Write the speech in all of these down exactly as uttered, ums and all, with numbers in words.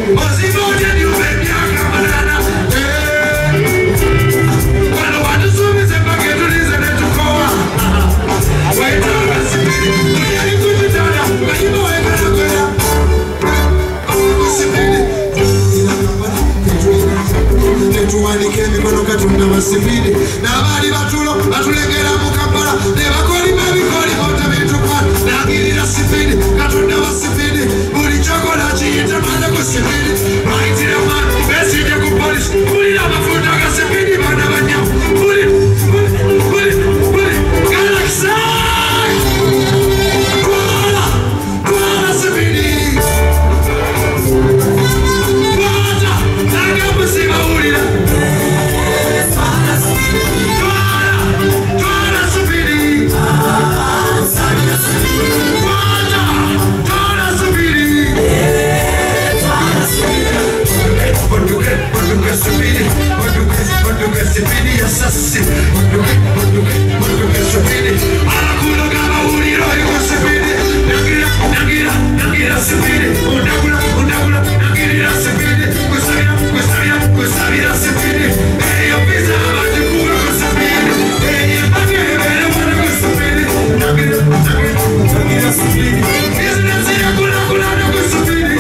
Sipidi na bali batulo batulengera mu Kampala ne bakoli babikoli bota bitukwa na ngirira sipidi katonda wa sipidi buli chokola chiyita manda ku sipidi maitire man besije ku police buli na mafuta ga sipidi bana banya buli buli buli buli galaxy kola kola sipidi bata naga musiba ulira Sipidi assassin, sipidi, alakulo kama uliro iko sipidi, nagira nagira nagira sipidi, undakula undakula nagira sipidi, kusabira kusabira kusabira sipidi, eyo pizza abati kuwa kusabiri, eyo bagere wana kusabiri, nagira nagira nagira sipidi, business ya kula kula na kusabiri.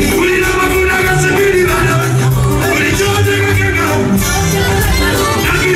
Nagira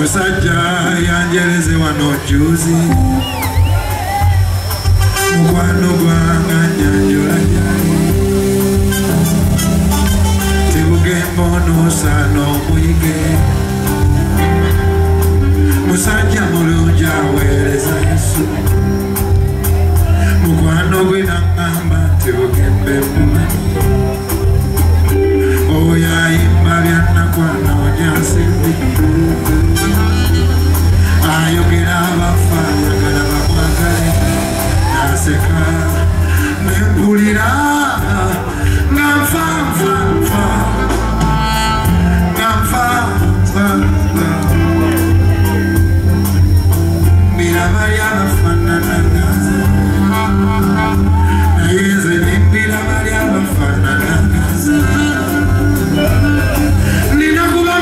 musajja yanjereze wano juzi mukwano gwanga nyanjola jali tebugembo nosano muyige musajja mulungi aweereza Yesu mukwano gwe nangamba tebugembe mumanyi oyayimba byannakwana onyansimbi ayogera abafa ayagala bamwagale naseka nempulira nga nfa nfa nfa nga nfa nfa nfa mbiraba lyabafaananagaza naye nze nembiraba lyabafaananagaza nina kuba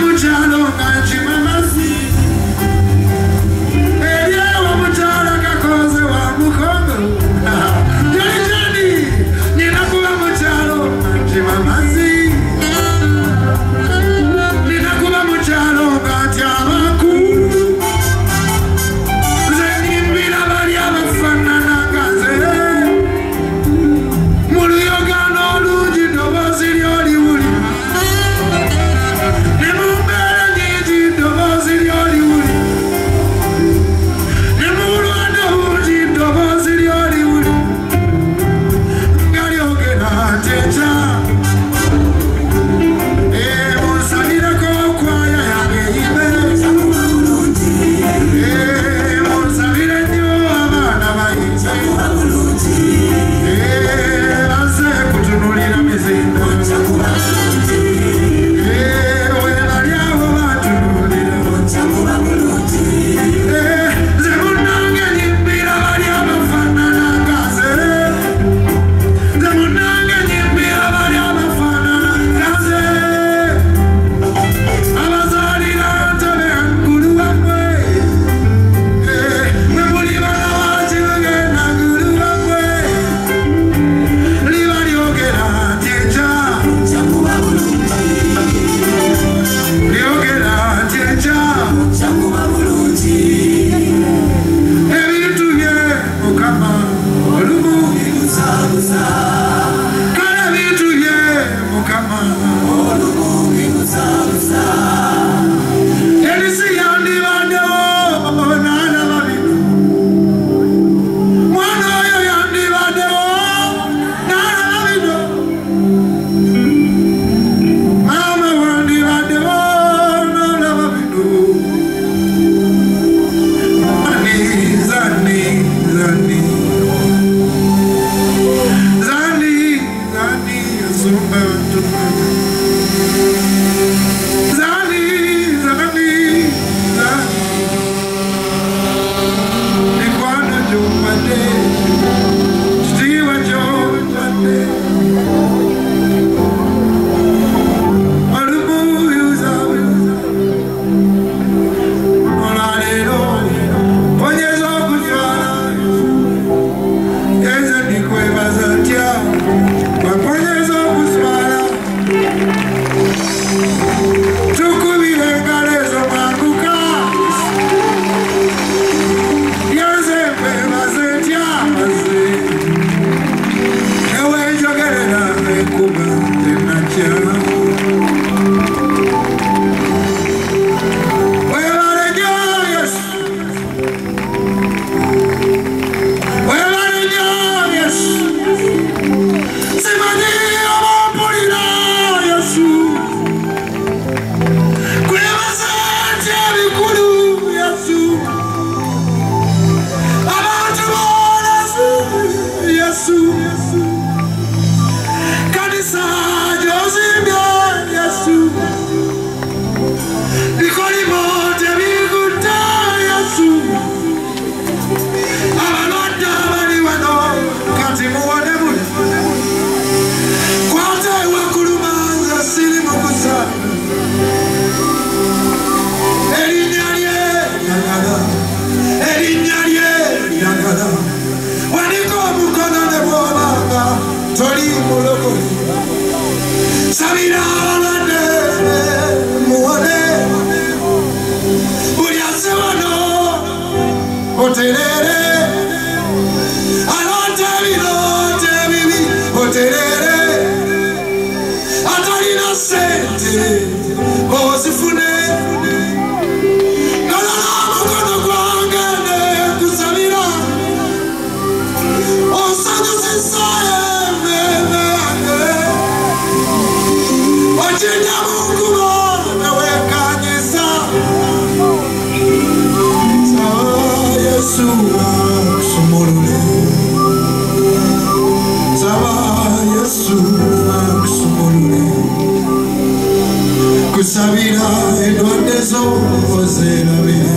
kusabira endwadde z'ozerabira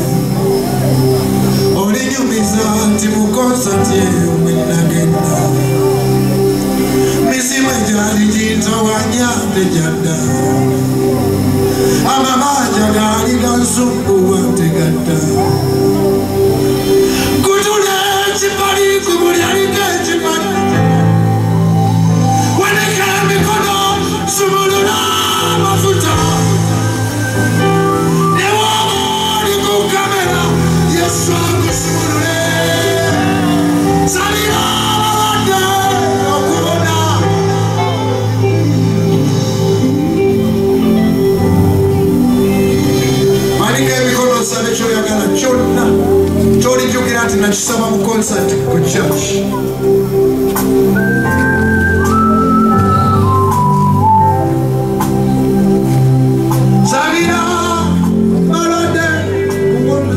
olinyumiza nti mukonsati eyo mwenagenda mizimu egyali gintawanya tejadda amabanja gaali gansumbuwa tegadda kutula ekipali ku buli aliko ekipali waneka emikono sumulula amafuta newoba oli ku kamera yesu akusumulule salira abalwadde okubona manika emikono osabe kyoyagala kyonna kyolijjukira nti nakisaba mu konsati ku church Sabira balade kubona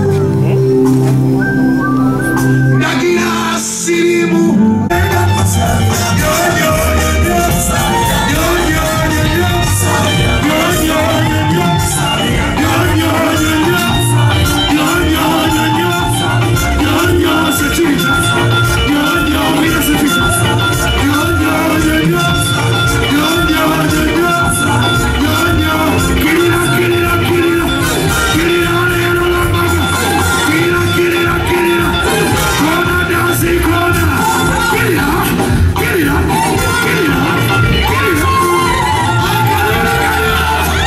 Nagira sirimu Yo yo yo yo Yo yo yo yo Yo yo yo yo Yo yo yo yo Yo yo yo yo Yo yo security Yo yo mira security Yo yo yo yo Yo yo yo yo Yo yo Kirira kirira kirira Kirira lero la maga Kirira kirira kirira Kona dansi kona Kirira kirira kirira Kirira Akarira karira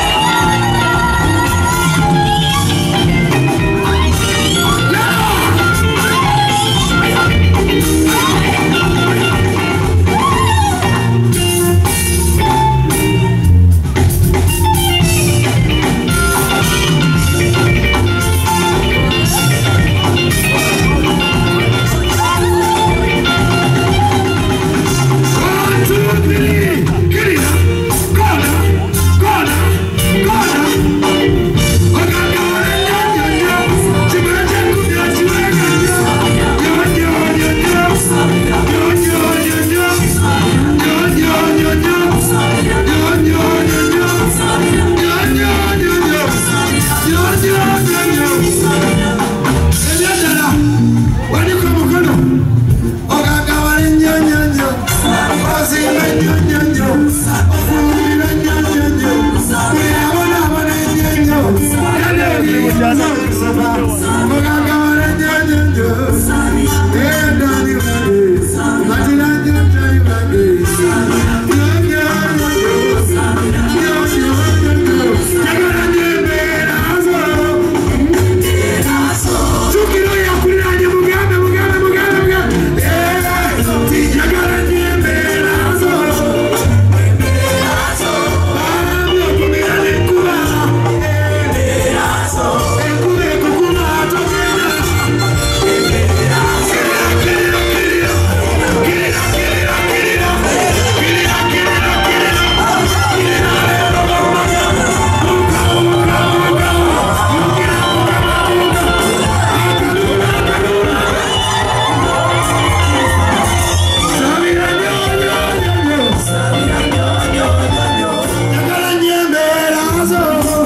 One, two, three. Kirira kona kona kona Okakare nyanya Chimeje kunya chimega Yo yo yo yo Yo yo yo yo Yo yo yo yo Yo yo yo yo Yo yo yo yo Yo yo yo yo Enyadala Wani kwa mukono Okakare nyanya Ozime nyanya Ofumile nyanya Kuyabona bana nyanya Yadegi Saba Okakare nyanya Edani wade Matila nyanya wade Yo yo yo Yo yo yo Jagara nyembe nazo Chukiro ya kulanye mugabe mugabe mugabe mugabe Eh Tijagara nyembe nazo Baramyo kumira nekula Ekule kukula atogena Kirira kirira kirira Kirira kirira kirira Kirira kirira kirira Kirira lero lamaga Muka muka muka Mukira muka muka Akadura akadura Sabira nyonyo nyonyo Sabira nyonyo nyonyo Jagala nyembe nazo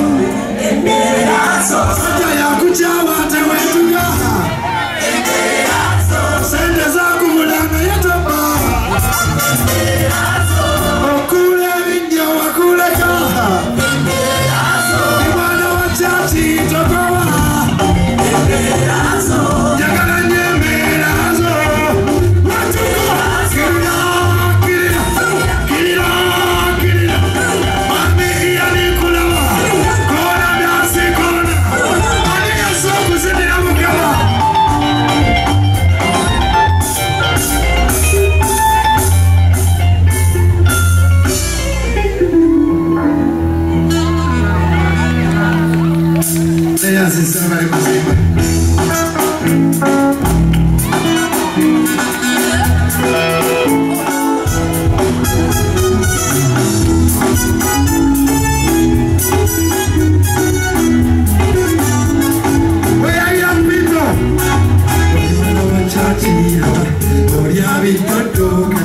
Aja ya kuchawa tewetuga Sende za kumulanga yatapa Okule vinyo wakule kaha Imana wa chachi tokowa Jagala nyembe nazo Watuka Kirira kirira Kirira kirira Mami iya nikulawa Kona dansi kona Maniga soku zidina mukama Leia zisama limuzima Where are young people?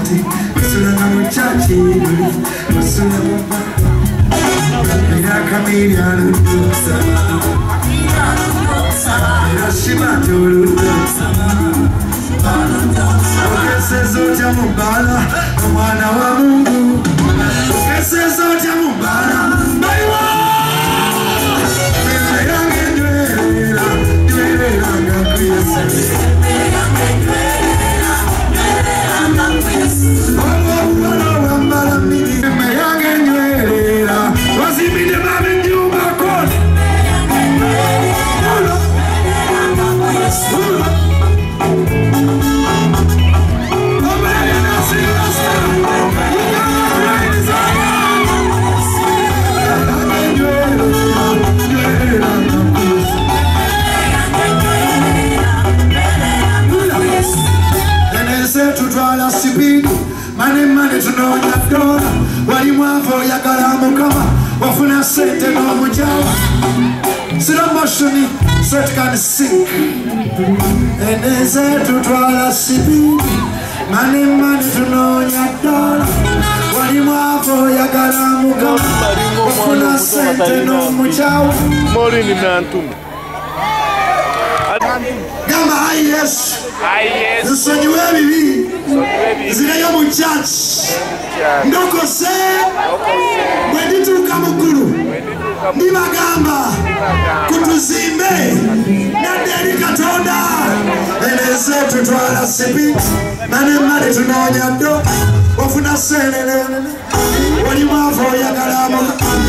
Chachi, Money, money to know that door. What you want for your Galamukama? Wafuna sente no mujawa. Sira moshoni, so it can sink. And they say to twala sibi. Money, money to know your door. What you want for your Galamukama? Wafuna sente no mujawa. Morini nantum. Gamba yes. Yes. Nsonyiwe bibi. Zirayo mu church. Ndoko se. Bwedituka mukulu. Ndibagamba. Kutuzimbe. Naderi katonda. Eleze tutwala sibi. Mane mane tunonya do. Wafuna senele. Wali mwafo ya galama.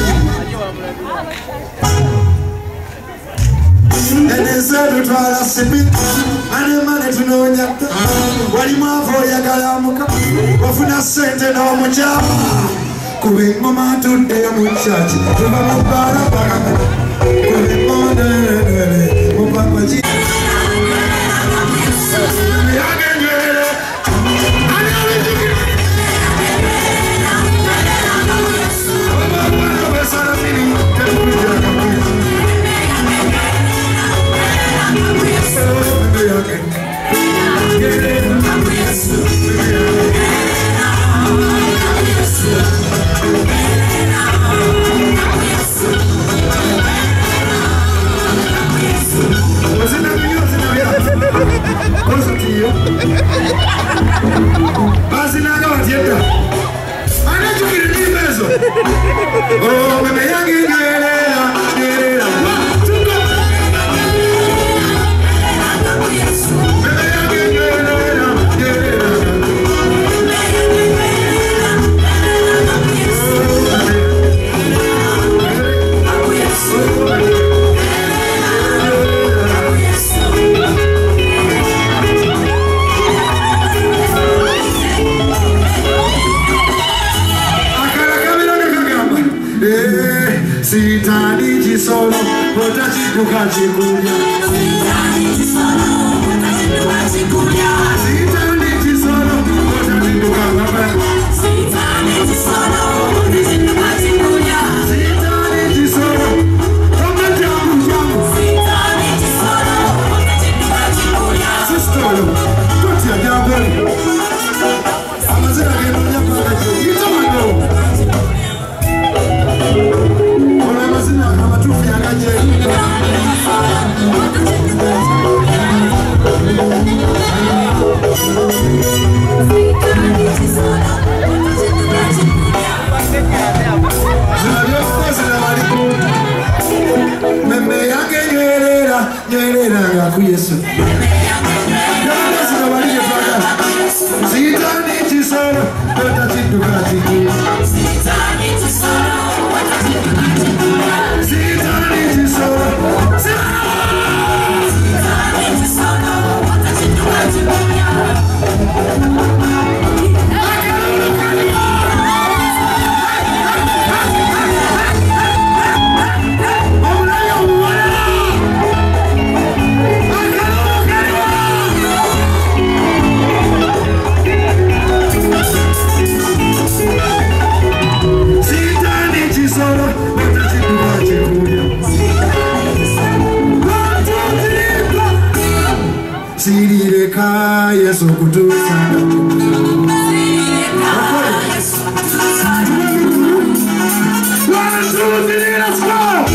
Eleze tutwala sibi. Mane mane tunonya do. Wali mwafo ya galamuka. Wafuna sente no mujaba. Kube ngoma tude mu church. Tuba mubara bara. Kube ngoma mubaba ji. Oh, me me yangi nyelera, nyelera. Me me yangi nyelera, nyelera. Sitani chisolo, pota chikuka chikunya. Sitani chisolo, pota chikuka chikunya. Sitani chisolo, pota chikuka chikunya. Sitani chisolo, pota chikuka chikunya. Sitani chisolo, pota chikuka chikunya. Sitani chisolo, pota chikuka chikunya. Sistolo, pota chikuka chikunya. Amazera kemunya paka chikunya. Itamano. Meme yake nyerera, nyerera ngaku Yesu. Sitani chisolo, pota chikuka chikunya. Sitani chisolo, pota chikuka chikunya. Sitani chisolo, Sitani chisolo, pota chikuka chikunya. Sirireka Yesu kutusana. Sirireka Yesu kutusana. One, two, three, let's go.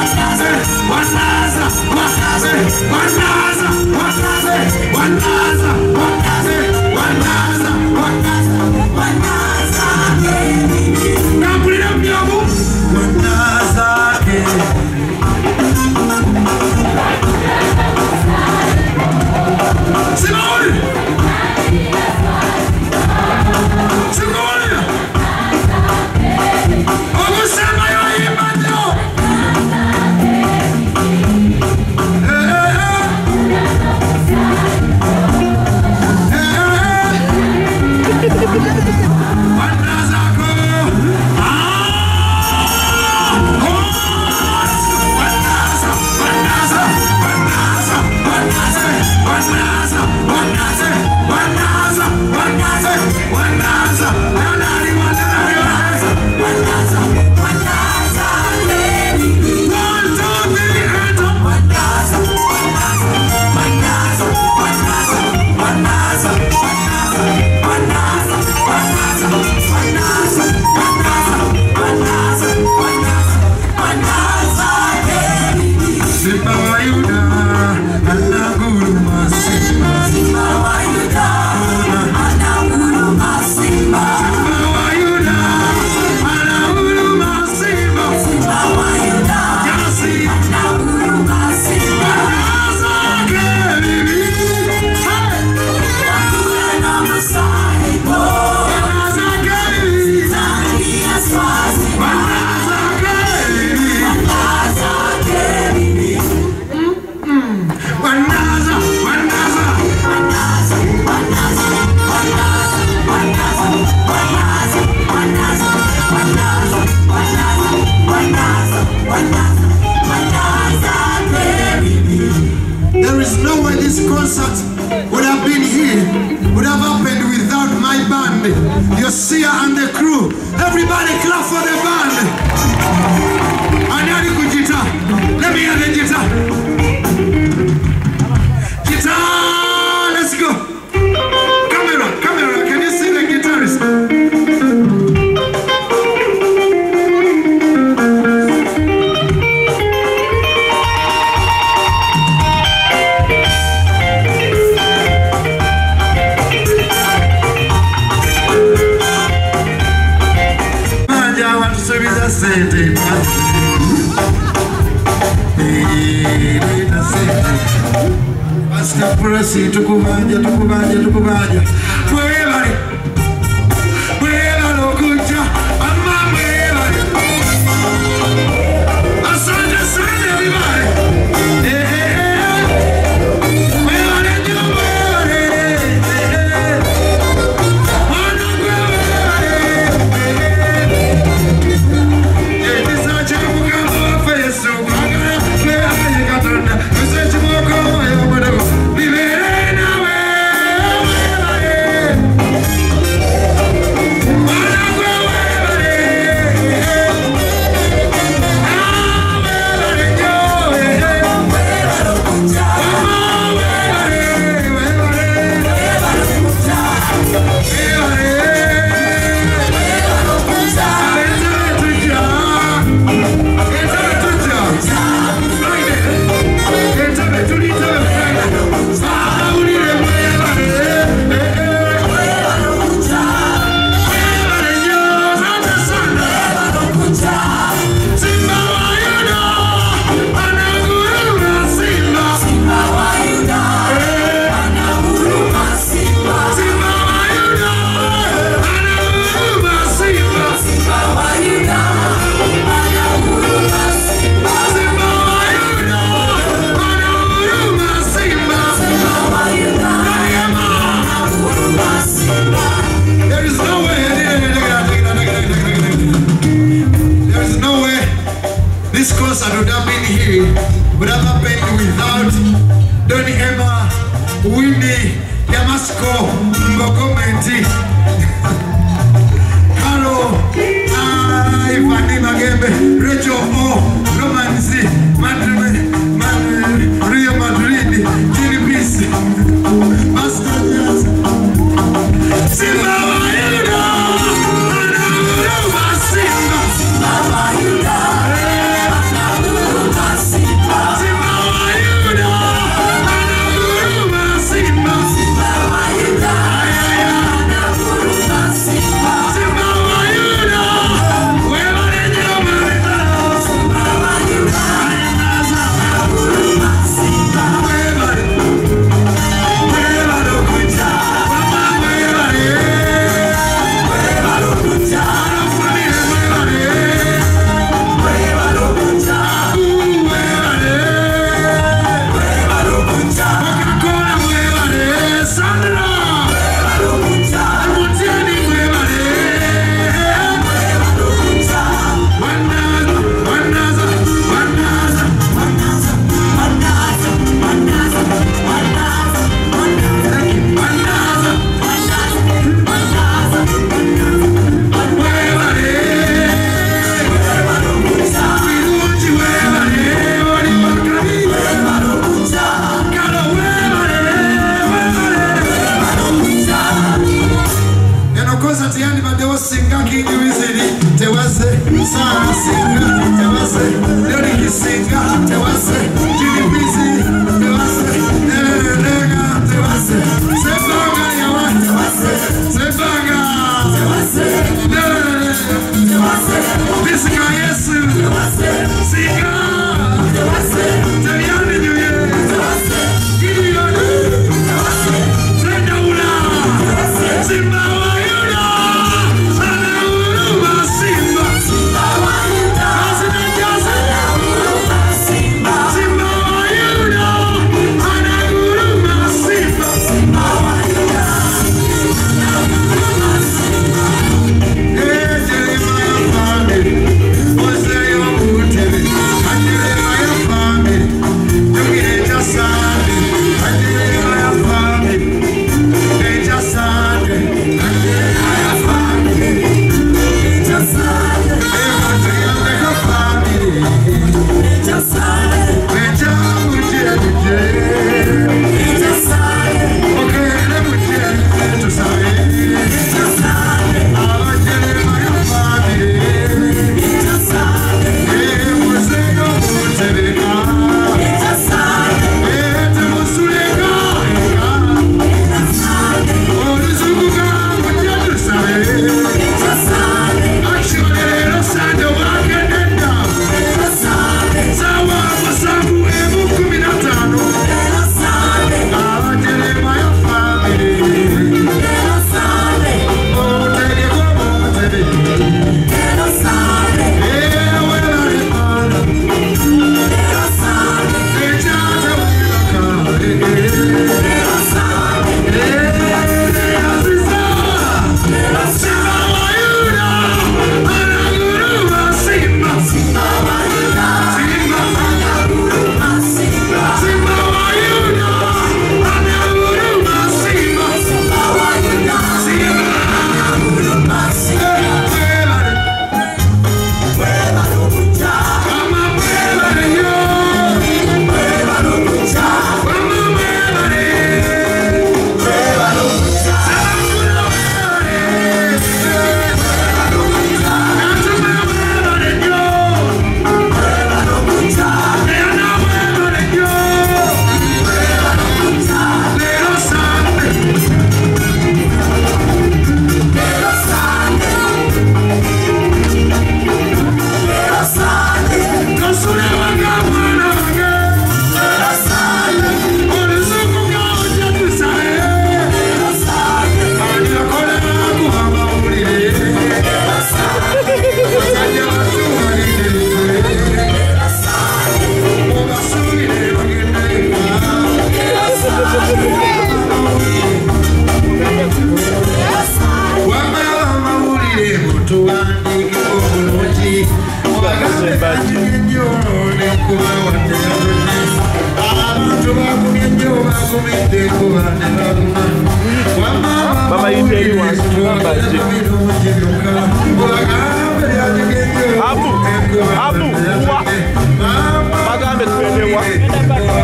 There is no way this concert would have been here, would have happened without my band, Yosia and the crew. Everybody clap for the band. Anani kujita. Let me hear the guitar. Guitar, let's go. Camera, camera, can you see the guitarist? Basta presi tukubanja tukubanja tukubanja wewe wewe lokuja ama wewe asante sana everybody eh eh wewe ndio wewe eh wana wewe eh nisaje kama fesu kanga wewe katana nisaje kama would have happened without Donny Emma, Winnie, Yamasco, Ngogomenti, Carlo, Ivani Magembe, Rachel O, Romanzi, Madrid, Madrid, Rio Madrid, Gini Peace, Master Jazz, Simba Wayuda, Anamuruma Simba, Simba Wayuda, Anamuruma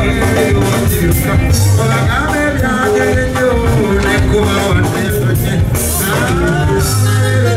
Olagame